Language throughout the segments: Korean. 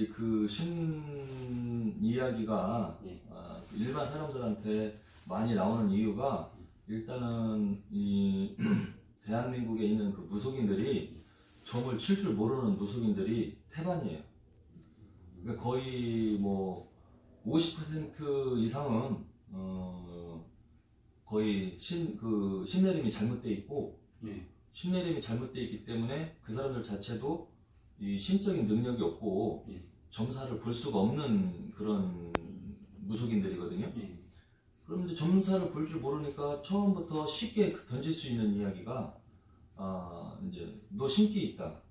그 신 이야기가 예. 일반 사람들한테 많이 나오는 이유가 일단은 이 대한민국에 있는 그 무속인들이 점을 칠 줄 모르는 무속인들이 태반이에요. 그러니까 거의 뭐 50% 이상은 거의 신내림이 잘못되어 있고, 예. 신내림이 잘못되어 있기 때문에 그 사람들 자체도 이 신적인 능력이 없고 예. 점사를 볼 수가 없는 그런 무속인들이거든요. 예. 그럼 이제 점사를 볼 줄 모르니까 처음부터 쉽게 던질 수 있는 이야기가 이제 너 신기 있다,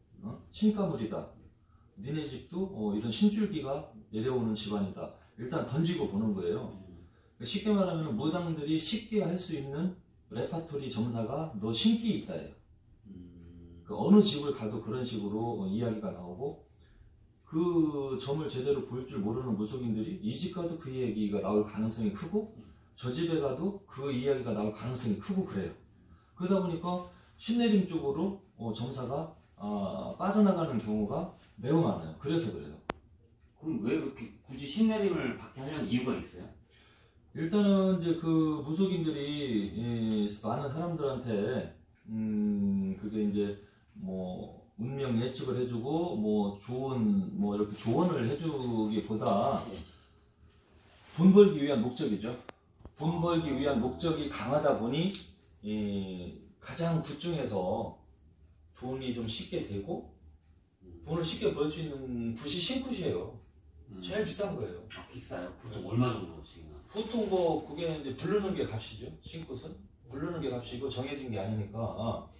신가물이다, 니네 집도 이런 신줄기가 내려오는 집안이다, 일단 던지고 보는 거예요. 쉽게 말하면 무당들이 쉽게 할 수 있는 레파토리 점사가 너 신기 있다예요. 그 어느 집을 가도 그런 식으로 이야기가 나오고, 그 점을 제대로 볼 줄 모르는 무속인들이 이 집 가도 그 얘기가 나올 가능성이 크고, 저 집에 가도 그 이야기가 나올 가능성이 크고 그래요. 그러다 보니까 신내림 쪽으로 점사가 빠져나가는 경우가 매우 많아요. 그래서 그래요. 그럼 왜 그렇게 굳이 신내림을 받게 하려는 이유가 있어요? 일단은 이제 그 무속인들이 많은 사람들한테 그게 이제 뭐 운명 예측을 해주고 뭐 이렇게 조언을 해주기보다 돈 벌기 위한 목적이죠. 돈 벌기 위한 목적이 강하다 보니 가장 굿 중에서 돈이 좀 쉽게 되고, 돈을 쉽게 벌 수 있는 굿이 신굿이에요. 제일 비싼 거예요. 비싸요? 보통 얼마 정도씩이나? 보통 뭐 그게 이제 부르는 게 값이죠. 신굿은 부르는 게 값이고 정해진 게 아니니까.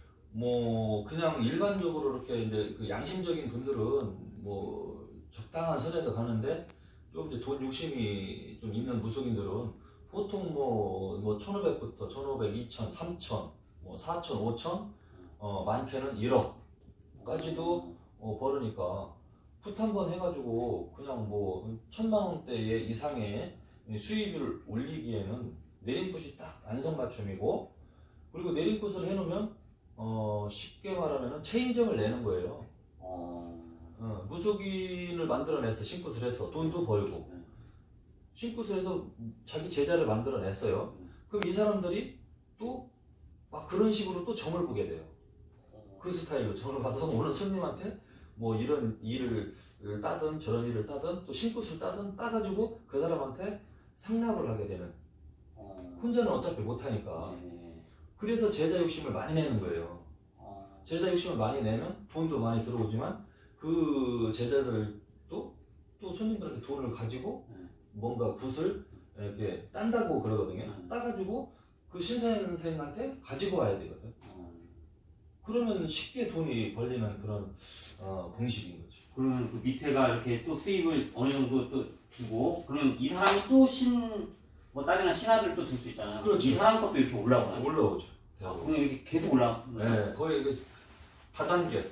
뭐 그냥 일반적으로 이렇게 이제 그 양심적인 분들은 뭐 적당한 선에서 가는데, 좀 이제 돈 욕심이 좀 있는 무속인들은 보통 뭐 1,500부터 1,500, 2,000, 3,000, 뭐 4,000, 5,000, 많게는 1억까지도 벌으니까 풋 한 번 해가지고 그냥 뭐 1,000만 원대 이상의 수입을 올리기에는 내림굿이 딱 안성맞춤이고, 그리고 내림굿을 해놓으면 쉽게 말하면 체인점을 내는 거예요. 무속인을 만들어냈어. 신굿을 해서 돈도 벌고, 신굿을 해서 자기 제자를 만들어냈어요. 그럼 이 사람들이 또 막 그런 식으로 또 점을 보게 돼요. 그 스타일로 점을 봐서 오는 손님한테 뭐 이런 일을 따든 저런 일을 따든 또 신굿을 따든 따가지고 그 사람한테 상납을 하게 되는. 혼자는 어차피 못하니까. 그래서 제자 욕심을 많이 내는 거예요. 제자 욕심을 많이 내면 돈도 많이 들어오지만, 그 제자들도 또 손님들한테 돈을 가지고 뭔가 굿을 이렇게 딴다고 그러거든요. 따가지고 그 신선생한테 가지고 와야 되거든. 그러면 쉽게 돈이 벌리는 그런 공식인 거지. 그러면 그 밑에가 이렇게 또 수입을 어느 정도 또 주고, 그러면 이 사람이 또 뭐 딸이나 신하들 또 줄 수 있잖아요. 그렇죠. 이 사람 것도 이렇게 올라오나요? 올라오죠. 그럼 이렇게 계속 네, 거의 다단계.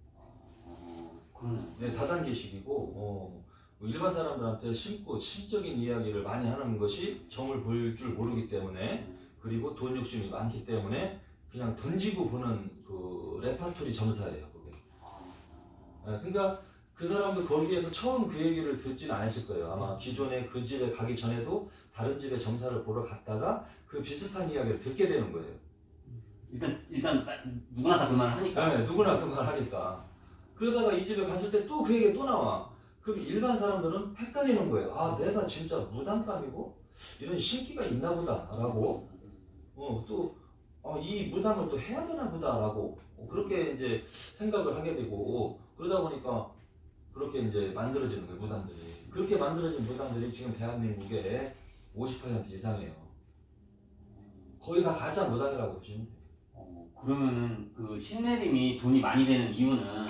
그러네요. 네, 다단계식이고, 일반 사람들한테 신적인 이야기를 많이 하는 것이 점을 볼 줄 모르기 때문에, 그리고 돈 욕심이 많기 때문에 그냥 던지고 보는 그 레파토리 점사예요, 그게. 그러니까 그 사람도 거기에서 처음 그 얘기를 듣진 않았을 거예요. 아마 기존에 그 집에 가기 전에도 다른 집에 점사를 보러 갔다가 그 비슷한 이야기를 듣게 되는 거예요. 일단 누구나 다 그 말을 하니까. 네, 누구나 그 말 하니까. 그러다가 이 집에 갔을 때 또 그 얘기가 또 나와. 그럼 일반 사람들은 헷갈리는 거예요. 아, 내가 진짜 무당감이고 이런 신기가 있나 보다 라고, 또 이 무당을 또 해야 되나 보다 라고 그렇게 이제 생각을 하게 되고, 그러다 보니까 그렇게 이제 만들어지는 거예요, 무당들이. 그렇게 만들어진 무당들이 지금 대한민국의 50% 이상이에요. 거의 다 가짜 무당이라고 보시면 돼요. 그러면은 그 신내림이 돈이 많이 되는 이유는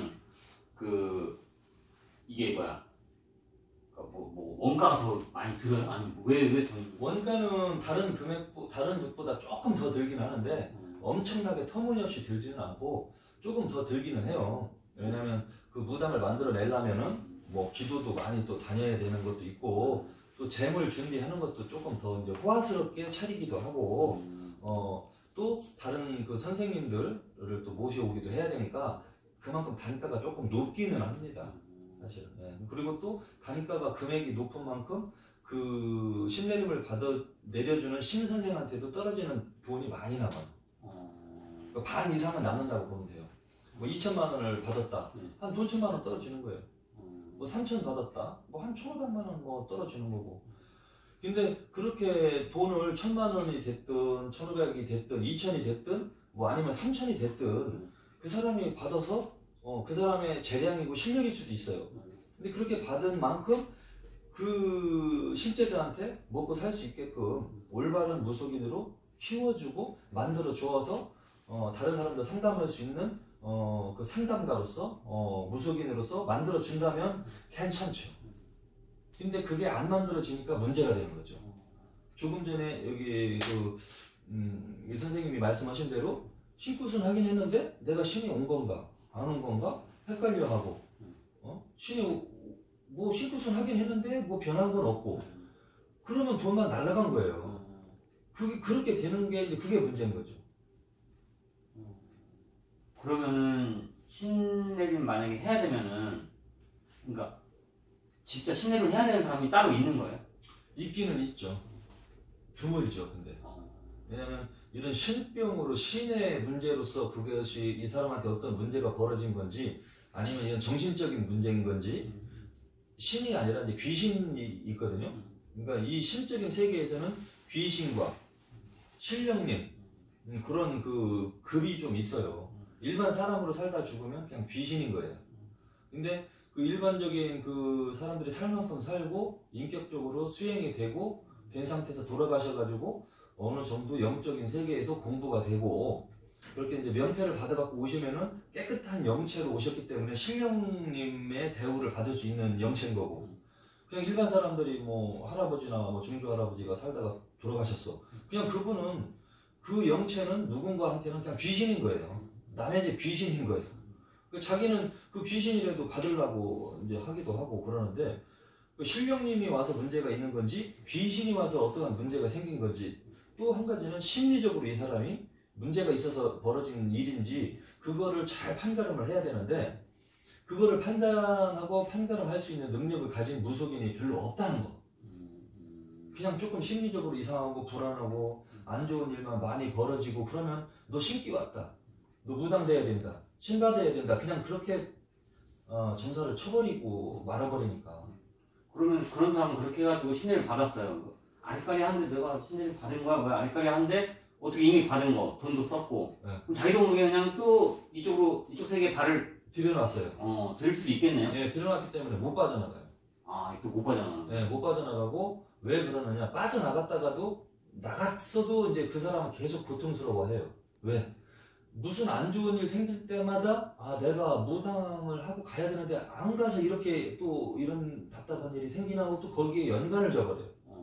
이게 뭐야? 뭐 원가가 더 많이 들어요? 아니 왜 돈이? 원가는 다른 굿보다 조금 더 들긴 하는데 엄청나게 터무니없이 들지는 않고 조금 더 들기는 해요. 왜냐면 그 무당을 만들어내려면은 뭐 기도도 많이 또 다녀야 되는 것도 있고, 또 재물 준비하는 것도 조금 더 이제 호화스럽게 차리기도 하고, 또 다른 그 선생님들을 또 모셔오기도 해야 되니까 그만큼 단가가 조금 높기는 합니다. 사실은. 예. 그리고 또 단가가 금액이 높은 만큼 그 신내림을 내려주는 신선생한테도 떨어지는 돈이 많이 남아요. 그러니까 반 이상은 남는다고 보면 돼요. 뭐 2천만 원을 받았다. 한 돈 1천만 원 떨어지는 거예요. 뭐 3천 받았다. 뭐 한 1,500만 원 뭐 떨어지는 거고. 근데 그렇게 돈을 1,000만 원이 됐든 1,500이 됐든 2천이 됐든 뭐 아니면 3천이 됐든 그 사람이 받아서 그 사람의 재량이고 실력일 수도 있어요. 근데 그렇게 받은 만큼 그 실제자한테 먹고 살 수 있게끔 올바른 무속인으로 키워주고 만들어 주어서 다른 사람들 상담할 수 있는 그 상담가로서 무속인으로서 만들어 준다면 괜찮죠. 근데 그게 안 만들어지니까 문제가 되는 거죠. 조금 전에 여기 이 선생님이 말씀하신 대로 신굿은 하긴 했는데 내가 신이 온 건가 안 온 건가 헷갈려하고 신이 뭐 신굿은 하긴 했는데 뭐 변한 건 없고 그러면 돈만 날라간 거예요. 그게 그렇게 되는 게 이제 그게 문제인 거죠. 그러면은 신내림 만약에 해야 되면은 그러니까 진짜 신내림을 해야 되는 사람이 따로 있는 거예요? 있기는 있죠. 드물죠. 근데 왜냐면 이런 신병으로 신의 문제로서 그것이 이 사람한테 어떤 문제가 벌어진 건지 아니면 이런 정신적인 문제인 건지 신이 아니라 이제 귀신이 있거든요. 그러니까 이 신적인 세계에서는 귀신과 신령님 그런 그 급이 좀 있어요. 일반 사람으로 살다 죽으면 그냥 귀신인 거예요. 근데 그 일반적인 그 사람들이 살 만큼 살고 인격적으로 수행이 되고 된 상태에서 돌아가셔가지고 어느 정도 영적인 세계에서 공부가 되고 그렇게 이제 면패를 받아갖고 오시면은 깨끗한 영체로 오셨기 때문에 신령님의 대우를 받을 수 있는 영체인 거고 그냥 일반 사람들이 뭐 할아버지나 뭐 중조 할아버지가 살다가 돌아가셨어. 그냥 그분은 그 영체는 누군가한테는 그냥 귀신인 거예요. 남의 집 귀신인 거예요. 자기는 그 귀신이라도 받으려고 이제 하기도 하고 그러는데 그 신령님이 와서 문제가 있는 건지 귀신이 와서 어떠한 문제가 생긴 건지 또 한 가지는 심리적으로 이 사람이 문제가 있어서 벌어진 일인지 그거를 잘 판가름을 해야 되는데 그거를 판단하고 판가름할 수 있는 능력을 가진 무속인이 별로 없다는 거. 그냥 조금 심리적으로 이상하고 불안하고 안 좋은 일만 많이 벌어지고 그러면 너 신기 왔다. 너 무당돼야 된다. 신받아야 된다. 그냥 그렇게 점사를 쳐버리고 말아버리니까. 그러면 그런 사람은 그렇게 해가지고 신내림 받았어요. 아리까리한데 내가 신내림 받은 거야? 뭐야? 아리까리한데 어떻게 이미 받은 거 돈도 썼고 네. 그럼 자기도 모르게 그냥 또 이쪽 세계에 발을 들여놨어요. 들 수도 있겠네요. 네, 들여놨기 때문에 못 빠져나가요. 또 못 빠져나가요. 네, 못 빠져나가고 왜 그러느냐? 빠져나갔다가도 나갔어도 이제 그 사람은 계속 고통스러워해요. 왜? 무슨 안 좋은 일 생길 때마다 내가 무당을 하고 가야 되는데 안 가서 이렇게 또 이런 답답한 일이 생기나 하고 또 거기에 연관을 줘버려요.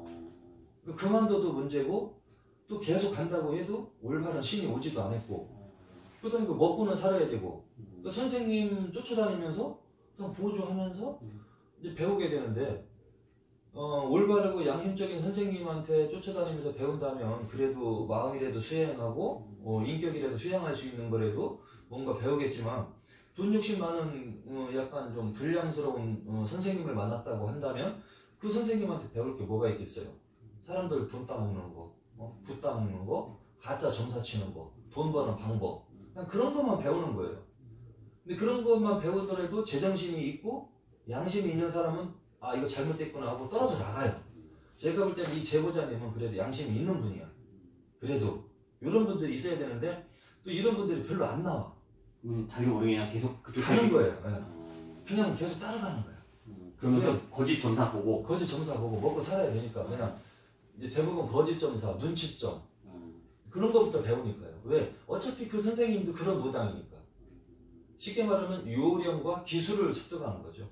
그만둬도 문제고 또 계속 간다고 해도 올바른 신이 오지도 않았고 그다음에 먹고는 살아야 되고 선생님 쫓아다니면서 그냥 보조하면서 이제 배우게 되는데 올바르고 양심적인 선생님한테 쫓아다니면서 배운다면 그래도 마음이라도 수행하고 인격이라도 수행할 수 있는 거라도 뭔가 배우겠지만 돈 욕심 많은 약간 좀 불량스러운 선생님을 만났다고 한다면 그 선생님한테 배울 게 뭐가 있겠어요? 사람들 돈 따먹는 거, 붓 따먹는 거, 가짜 점사 치는 거, 돈 버는 방법 그냥 그런 것만 배우는 거예요. 근데 그런 것만 배우더라도 제정신이 있고 양심이 있는 사람은 이거 잘못됐구나 하고 떨어져 나가요. 제가 볼 때는 이 제보자님은 그래도 양심이 있는 분이야. 그래도 이런 분들이 있어야 되는데 또 이런 분들이 별로 안 나와. 자기 모르게 그냥 계속 그쪽 가는 거예요. 네. 그냥 계속 따라가는 거예요. 그러면서 거짓 점사 보고 거짓 점사 보고 먹고 살아야 되니까 그냥 이제 대부분 거짓 점사, 눈치점 그런 거부터 배우니까요. 왜? 어차피 그 선생님도 그런 무당이니까. 쉽게 말하면 요령과 기술을 습득하는 거죠.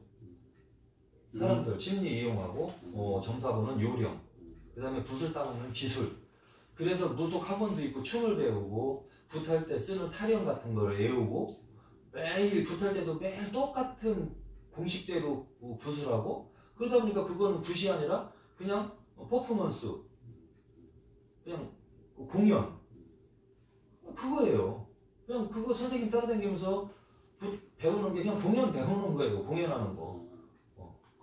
사람들 심리 이용하고 점사보는 요령, 그 다음에 붓을 따먹는 기술. 그래서 무속 학원도 있고 춤을 배우고 붓할 때 쓰는 타령 같은 걸 외우고 매일 붓할 때도 매일 똑같은 공식대로 붓을 하고 그러다 보니까 그거는 붓이 아니라 그냥 퍼포먼스, 그냥 공연 그거예요. 그냥 그거 선생님 따라다니면서 붓 배우는 게 그냥 공연 배우는 거예요. 공연하는 거.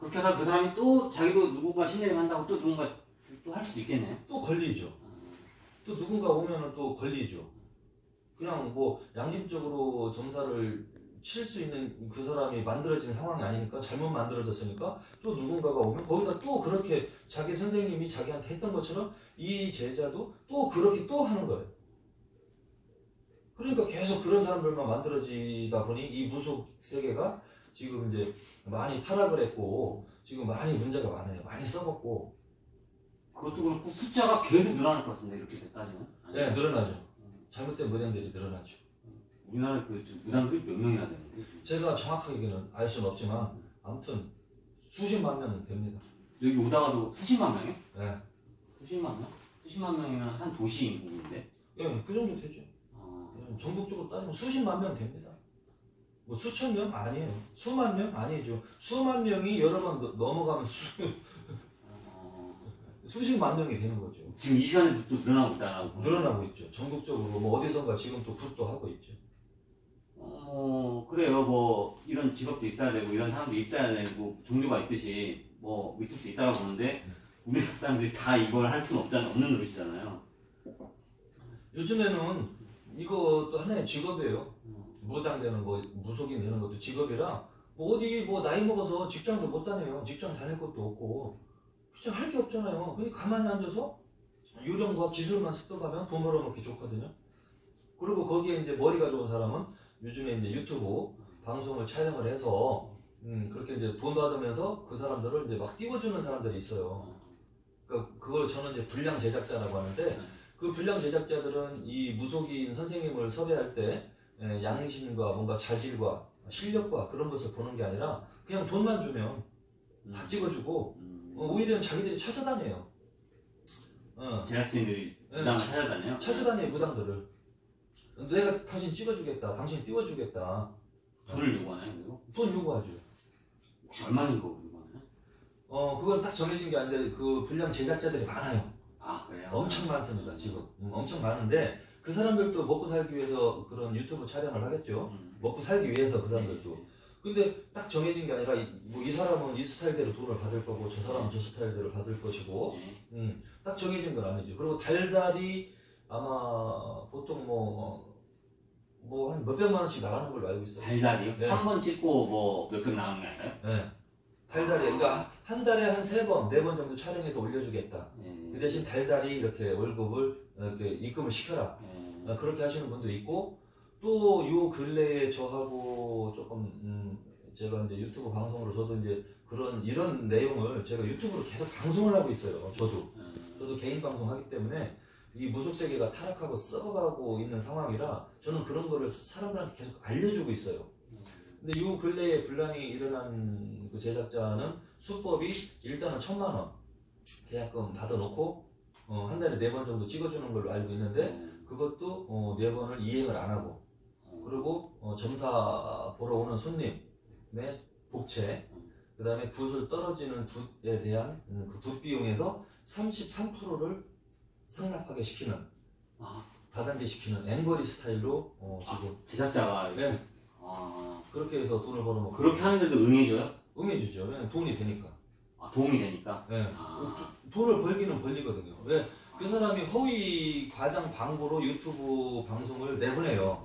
그렇게 하다 그 사람이 또 자기도 누군가 신내림 한다고 또 누군가 또 할 수도 있겠네요. 또 걸리죠. 또 누군가 오면은 또 걸리죠. 그냥 뭐 양심적으로 점사를 칠 수 있는 그 사람이 만들어진 상황이 아니니까 잘못 만들어졌으니까 또 누군가가 오면 거기다 또 그렇게 자기 선생님이 자기한테 했던 것처럼 이 제자도 또 그렇게 또 하는 거예요. 그러니까 계속 그런 사람들만 만들어지다 보니 이 무속 세계가 지금 이제 많이 타락을 했고 지금 많이 문제가 많아요. 많이 썩었고. 그것도 그렇고 숫자가 계속 늘어날 것 같은데 이렇게 따지면? 네, 늘어나죠. 잘못된 무당들이 늘어나죠. 우리나라 그 무당들이 몇 명이나 되는데? 제가 정확하게는 알 수는 없지만 아무튼 수십만 명 됩니다. 여기 오다가도 수십만 명이요? 네. 수십만 명? 수십만 명이면 한 도시 인구인데? 예, 그 정도 되죠. 전국적으로 따지면 수십만 명 됩니다. 뭐 수천 명 아니에요. 수만 명 아니죠. 수만 명이 여러 번 넘어가면 수십만 명이 되는 거죠. 지금 이 시간에도 또 늘어나고 있다라고. 늘어나고 있죠. 전국적으로 뭐 어디선가 지금 또 굿도 하고 있죠. 그래요. 뭐 이런 직업도 있어야 되고 이런 사람도 있어야 되고 종류가 있듯이 뭐 있을 수 있다고 보는데 우리나라 사람들이 다 이걸 할 수는 없는 노릇이잖아요. 요즘에는 이것도 하나의 직업이에요. 무당되는 거, 무속인 되는 것도 직업이라 뭐 어디 뭐 나이 먹어서 직장도 못 다녀요. 직장 다닐 것도 없고 그냥 할 게 없잖아요. 그냥 가만히 앉아서 요령과 기술만 습득하면 돈 벌어먹기 좋거든요. 그리고 거기에 이제 머리가 좋은 사람은 요즘에 이제 유튜브 방송을 촬영을 해서 그렇게 이제 돈 받으면서 그 사람들을 이제 막 띄워주는 사람들이 있어요. 그러니까 그걸 저는 이제 불량 제작자라고 하는데 그 불량 제작자들은 이 무속인 선생님을 섭외할 때 양심과 뭔가 자질과 실력과 그런 것을 보는 게 아니라 그냥 돈만 주면 다 찍어주고 오히려 자기들이 찾아다녀요. 제작진들이 무당을 찾아다녀요? 찾아다녀요, 무당들을. 내가 당신 찍어주겠다, 당신 띄워주겠다. 돈을 요구하나요? 그리고? 돈 요구하죠. 혹시 얼마 정도 요구하나요? 그건 딱 정해진 게 아닌데 그 불량 제작자들이 많아요. 아 그래요? 엄청 많습니다, 지금. 엄청 많은데 그 사람들도 먹고 살기 위해서 그런 유튜브 촬영을 하겠죠. 먹고 살기 위해서 그 사람들도. 근데 딱 정해진 게 아니라 이 사람은 이 스타일대로 돈을 받을 거고 저 사람은 저 스타일대로 받을 것이고 딱 정해진 건 아니죠. 그리고 달달이 아마 보통 뭐 한 몇백만 원씩 나가는 걸로 알고 있어요. 달달이요? 네. 한 번 찍고 뭐 몇백 나가는 게 아니라요? 네. 달달이 그러니까 한 달에 한 3번, 4번 정도 촬영해서 올려주겠다. 그 대신 달달이 이렇게 월급을 이렇게 입금을 시켜라. 그렇게 하시는 분도 있고 또 요 근래에 저하고 조금 제가 이제 유튜브 방송으로 저도 이제 이런 내용을 제가 유튜브로 계속 방송을 하고 있어요. 저도 개인 방송 하기 때문에 이 무속 세계가 타락하고 썩어가고 있는 상황이라 저는 그런 거를 사람들한테 계속 알려주고 있어요. 근데 요 근래에 분란이 일어난 그 제작자는 수법이 일단은 1,000만 원 계약금 받아놓고 한 달에 4번 정도 찍어주는 걸로 알고 있는데 그것도 4번을 이행을 안 하고 그리고 점사 보러 오는 손님의 복채 그 다음에 굿을 떨어지는 굿에 대한 그 굿 비용에서 33%를 상납하게 시키는 다단계 시키는 앵거리 스타일로 지금 제작자가 네. 그렇게 해서 돈을 벌어먹고 그렇게 하는데도 응해줘요? 응해주죠. 왜냐면 돈이 되니까. 도움이 되니까? 네. 돈을 벌기는 벌리거든요. 왜? 그 사람이 허위 과장 광고로 유튜브 방송을 내보내요.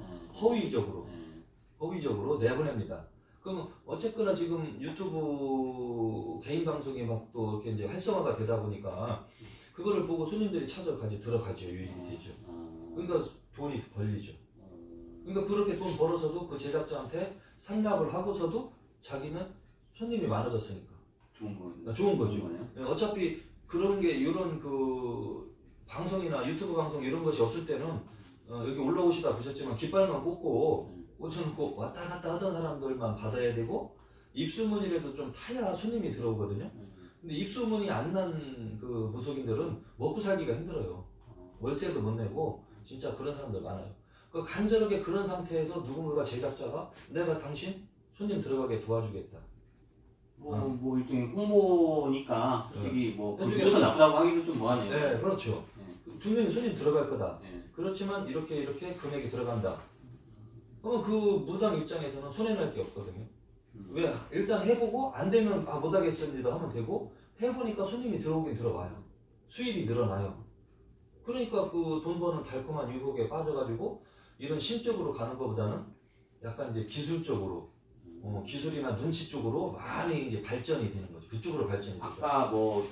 허위적으로 내보냅니다. 그럼 어쨌거나 지금 유튜브 개인 방송이 막 또 이렇게 이제 활성화가 되다 보니까 그거를 보고 손님들이 들어가죠. 유입이 되죠. 그러니까 돈이 벌리죠. 그러니까 그렇게 돈 벌어서도 그 제작자한테 상납을 하고서도 자기는 손님이 많아졌으니까. 좋은 거죠. 어차피 그런 게 이런 그 방송이나 유튜브 방송 이런 것이 없을 때는 여기 올라오시다 보셨지만 깃발만 꽂혀놓고 왔다 갔다 하던 사람들만 받아야 되고 입소문이라도 좀 타야 손님이 들어오거든요. 근데 입소문이 안 난 그 무속인들은 먹고 살기가 힘들어요. 월세도 못 내고 진짜 그런 사람들 많아요. 그 간절하게 그런 상태에서 누군가가 제작자가 내가 당신 손님 들어가게 도와주겠다. 뭐 일종의 홍보니까 솔직히 뭐 무조건 나쁘다고 하기도 좀 뭐하네요. 네, 그렇죠. 분명히 손님 들어갈 거다. 네. 그렇지만 이렇게 금액이 들어간다. 그러면 그 무당 입장에서는 손해날 게 없거든요. 왜? 일단 해보고 안 되면 못하겠습니다 하면 되고, 해보니까 손님이 들어오긴 들어와요. 수입이 늘어나요. 그러니까 그 돈 버는 달콤한 유혹에 빠져가지고 이런 심적으로 가는 것보다는 약간 이제 기술적으로, 기술이나 눈치 쪽으로 많이 이제 발전이 되는 거죠. 그쪽으로 발전이 되죠. 아까 뭐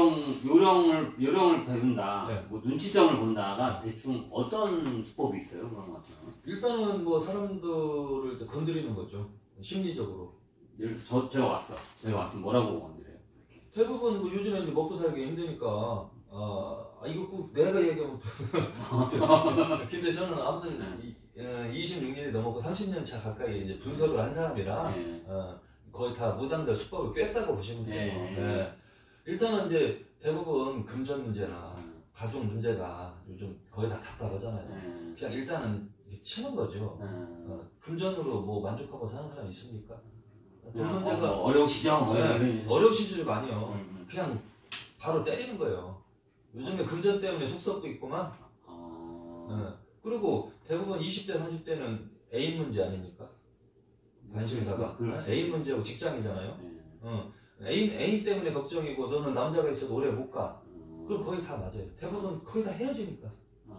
요령을 배운다, 네. 뭐 눈치점을 본다가 대충 어떤 수법이 있어요? 그런 것 같아요. 일단은 뭐 사람들을 이제 건드리는 거죠. 심리적으로. 예를 들어 제가 왔으면 뭐라고 건드려요? 대부분 뭐 요즘에 이제 먹고 살기 힘드니까 이거 꼭 내가 얘기하면 근데 저는 아무튼 26년이 넘었고 30년 차 가까이 이제 분석을 한 사람이라 네. 거의 다 무당들 수법을 꿰었다고 보시면 돼요. 네. 네. 일단은 이제 대부분 금전 문제나 가족 문제가 요즘 거의 다 답답하잖아요. 네. 그냥 일단은 치는 거죠. 금전으로 뭐 만족하고 사는 사람이 있습니까? 돈 문제가 어려우시죠? 뭐 이런. 어려우시죠 아니요. 그냥 바로 때리는 거예요. 요즘에 금전 때문에 속 썩고 있구만. 그리고 대부분 20대, 30대는 애인 문제 아닙니까? 관심사가. 애인 문제고 직장이잖아요. 애인 때문에 걱정이고 너는 남자가 있어도 오래 못 가. 그럼 거의 다 맞아요. 대부분 거의 다 헤어지니까.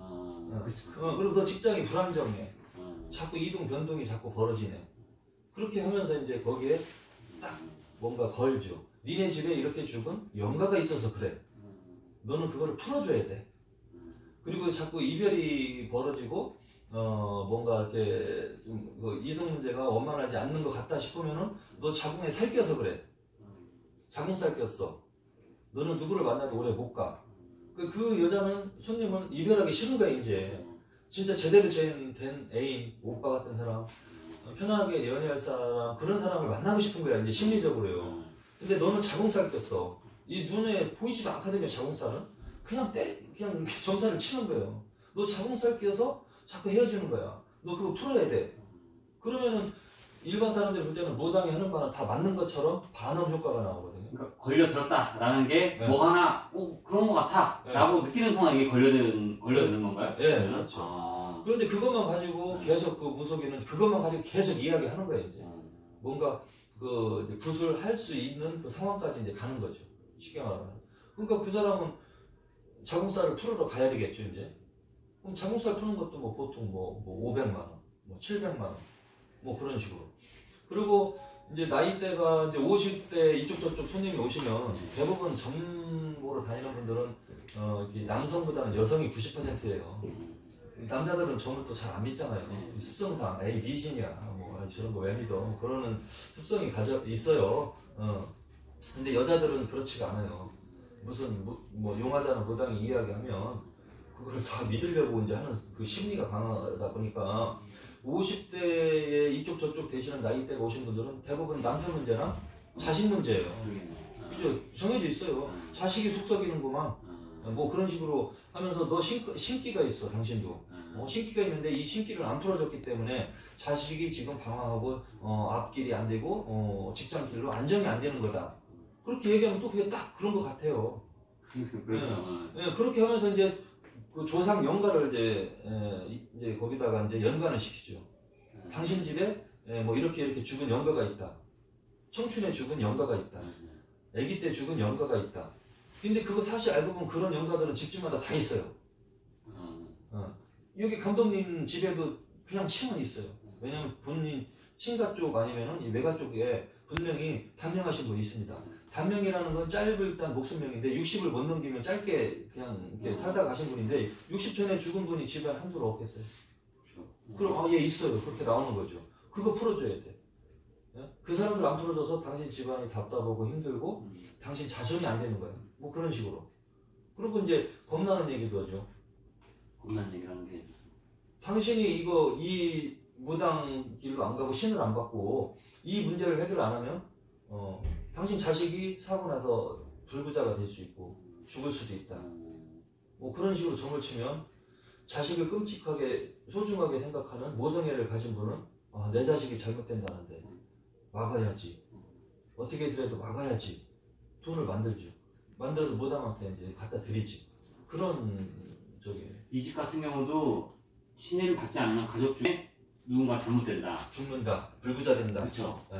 그리고 너 직장이 불안정해. 자꾸 이동 변동이 자꾸 벌어지네. 그렇게 하면서 이제 거기에 딱 뭔가 걸죠. 니네 집에 이렇게 죽은 영가가 있어서 그래. 너는 그걸 풀어줘야 돼. 그리고 자꾸 이별이 벌어지고 뭔가 이렇게 좀 이성 문제가 원만하지 않는 것 같다 싶으면은 너 자궁에 살 껴서 그래. 자궁살 꼈어. 너는 누구를 만나도 오래 못 가. 그 여자는 손님은 이별하기 싫은 거야 이제. 진짜 제대로 된 애인, 오빠 같은 사람, 편하게 연애할 사람, 그런 사람을 만나고 싶은 거야 이제 심리적으로요. 근데 너는 자궁살 꼈어. 이 눈에 보이지도 않거든요 자궁살은. 그냥 이렇게 점사를 치는 거예요. 너 자궁살 끼어서 자꾸 헤어지는 거야. 너 그거 풀어야 돼. 그러면은 일반 사람들이 볼 때는 무당이 하는 바는 다 맞는 것처럼 반음 효과가 나오거든요. 그러니까 걸려들었다라는 게 뭐 하나 그런 것 같아라고 느끼는 순간 이게 걸려드는 건가요? 네, 그렇죠. 그런데 그것만 가지고 계속 그 무속인은 그것만 가지고 계속 이야기하는 거예요 이제. 뭔가 그 굿을 할 수 있는 그 상황까지 이제 가는 거죠. 쉽게 말하면. 그러니까 그 사람은 자궁살을 풀으러 가야 되겠죠 이제. 그럼 자궁살 푸는 것도 뭐 보통 뭐 500만 원, 뭐 700만 원, 뭐 그런 식으로. 그리고 이제 나이대가 이제 50대 이쪽 저쪽 손님이 오시면 대부분 점 보러 다니는 분들은 남성보다는 여성이 90%예요. 남자들은 점을 또 잘 안 믿잖아요. 습성상 에이 미신이야, 뭐 저런 거 왜 믿어? 뭐 그러는 습성이 있어요. 근데 여자들은 그렇지가 않아요. 무슨 뭐 용하다는 무당이 이야기하면 그걸 다 믿으려고 이제 하는 그 심리가 강하다 보니까 50대에 이쪽 저쪽 되시는 나이대가 오신 분들은 대부분 남편 문제나 자식 문제예요. 그죠? 정해져 있어요. 자식이 속썩이는구만. 뭐 그런 식으로 하면서 너 신기가 있어 당신도. 신기가 있는데 이 신기를 안 풀어줬기 때문에 자식이 지금 방황하고 앞길이 안 되고 직장길로 안정이 안 되는 거다. 그렇게 얘기하면 또 그게 딱 그런 것 같아요. 그렇죠. 네, 그렇게 하면서 이제 그 조상 영가를 이제 거기다가 이제 연관을 시키죠. 당신 집에 뭐 이렇게 죽은 영가가 있다. 청춘에 죽은 영가가 있다. 아기 때 죽은 영가가 있다. 근데 그거 사실 알고 보면 그런 영가들은 집집마다 다 있어요. 여기 감독님 집에도 그냥 층은 있어요. 왜냐면 본인 친가 쪽 아니면은 이 외가 쪽에 분명히 단명하신 분이 있습니다. 단명이라는 건 짧을 단 목숨명인데 60을 못 넘기면 짧게 그냥 이렇게 살다 가신 분인데 60 전에 죽은 분이 집에 한둘 없겠어요. 그럼 얘 있어요. 그렇게 나오는 거죠. 그거 풀어줘야 돼. 그 사람들 안 풀어줘서 당신 집안이 답답하고 힘들고 당신 자손이 안 되는 거예요. 뭐 그런 식으로. 그리고 이제 겁나는 얘기도 하죠. 겁나는 얘기라는 게 당신이 이 무당 길로 안 가고 신을 안 받고 이 문제를 해결 안 하면 당신 자식이 사고 나서 불구자가 될 수 있고 죽을 수도 있다. 뭐 그런 식으로 점을 치면 자식을 끔찍하게 소중하게 생각하는 모성애를 가진 분은 내 자식이 잘못된다는데 막아야지. 어떻게 해서라도 막아야지. 돈을 만들죠. 만들어서 무당한테 이제 갖다 드리지. 그런 이 집 같은 경우도 신의를 받지 않으면 가족 중에 누군가 잘못된다. 죽는다. 불구자 된다. 그렇죠.